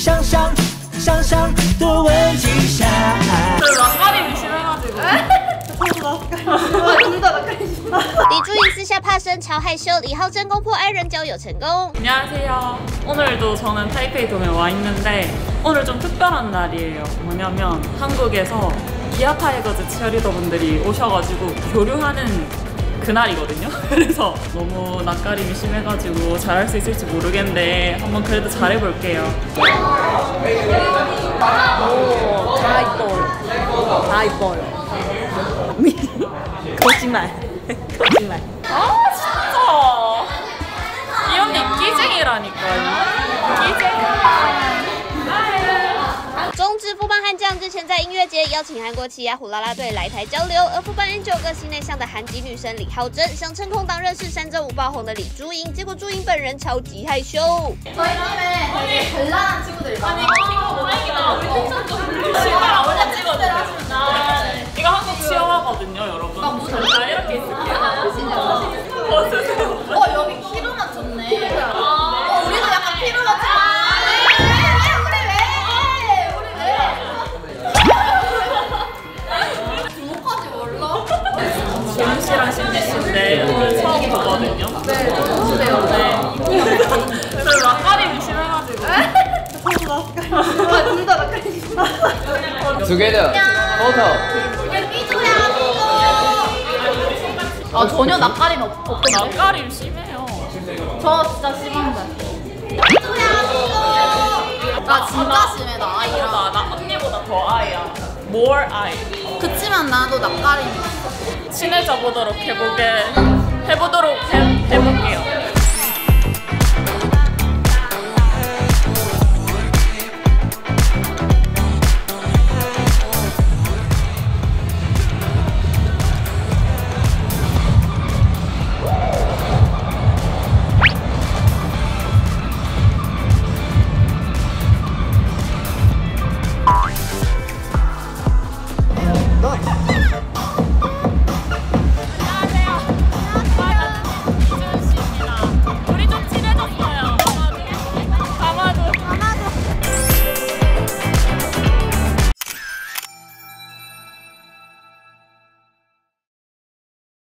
想多问几下。 낯가림이 심해가지고. 李珠莹私下怕生，超害羞。李浩真攻破爱人交友成功。 안녕하세요. 오늘도 저는 타이페이 동에 와 있는데 오늘 좀 특별한 날이에요. 뭐냐면 한국에서 기아 타이거즈 치어리더분들이 오셔가지고 교류하는 그날이거든요. 그래서 너무 낯가림이 심해가지고 잘할 수 있을지 모르겠는데 한번 그래도 잘해볼게요. 오, 다 이뻐요. 다 이뻐요. 거짓말. 거짓말. 아 진짜 이 언니 끼쟁이라니까요. 끼쟁이. 中职富邦悍将日前在音乐节邀请韩国奇亚虎啦啦队来台交流，而富邦 Angel 个性内向的韩籍女生李浩真想趁空档认识山州五爆红的李珠莹，结果珠莹本人超级害羞。 저희 팀에 되게 별난한 친구들이 많아요. 원래 찍어주세요. 이거 한국 치어하거든요, 여러분. 다 이렇게 있을게요. 여기 키로 맞췄네. 우리도 약간 키로 맞췄네. 주목하지 말라. 재민 씨랑 신지 씨인데 오늘 처음 보거든요. 네, 좋으세요. 네. 그래서 낯가림이 심해가지고. 둘다 낯가리지. Together. Photo. 아, 전혀 낯가림 없던데. 낯가림 심해요. 저 진짜 심한데. 나 진짜 심해, 나 아이랑. 나 언니보다 더 아이야. More 아이. 그치만 나도 낯가림이 있어. 친해져 보도록 해볼게요.